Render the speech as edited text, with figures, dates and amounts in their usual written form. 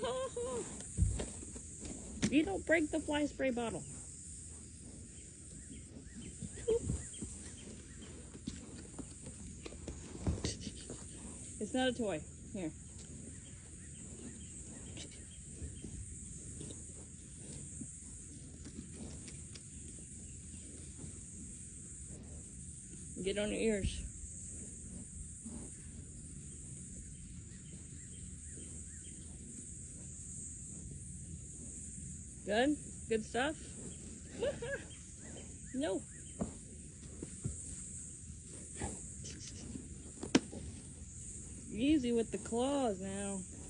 You don't break the fly spray bottle. It's not a toy. Here. Get on your ears. Good? Good stuff? No. Easy with the claws now.